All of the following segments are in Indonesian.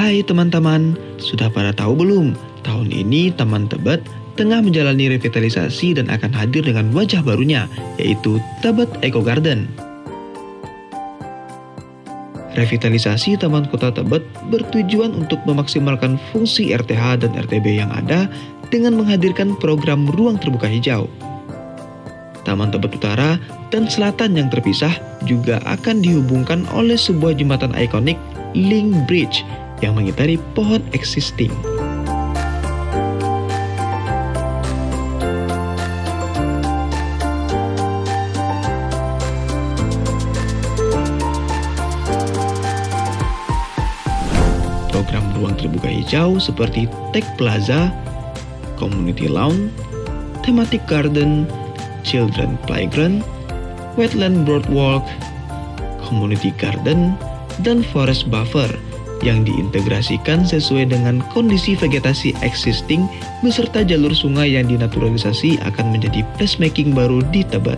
Hai teman-teman, sudah pada tahu belum? Tahun ini Taman Tebet tengah menjalani revitalisasi dan akan hadir dengan wajah barunya, yaitu Tebet Eco Garden. Revitalisasi Taman Kota Tebet bertujuan untuk memaksimalkan fungsi RTH dan RTB yang ada dengan menghadirkan program ruang terbuka hijau. Taman Tebet Utara dan Selatan yang terpisah juga akan dihubungkan oleh sebuah jembatan ikonik Link Bridge yang mengitari pohon existing. Program ruang terbuka hijau seperti Tech Plaza, Community Lawn, Thematic Garden, Children Playground, Wetland Boardwalk, Community Garden, dan Forest Buffer yang diintegrasikan sesuai dengan kondisi vegetasi existing beserta jalur sungai yang dinaturalisasi akan menjadi placemaking baru di Tebet.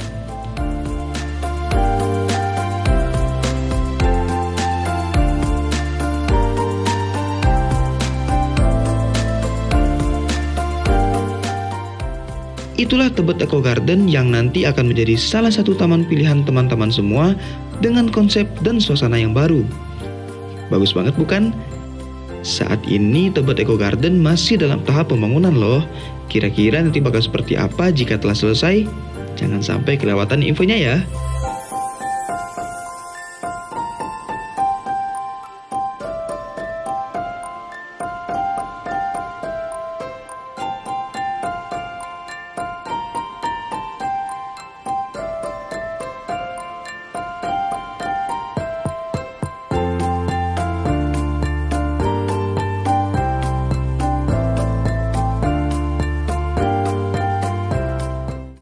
Itulah Tebet Eco Garden yang nanti akan menjadi salah satu taman pilihan teman-teman semua dengan konsep dan suasana yang baru. Bagus banget bukan? Saat ini Tebet Eco Garden masih dalam tahap pembangunan loh. Kira-kira nanti bakal seperti apa jika telah selesai? Jangan sampai kelewatan infonya ya.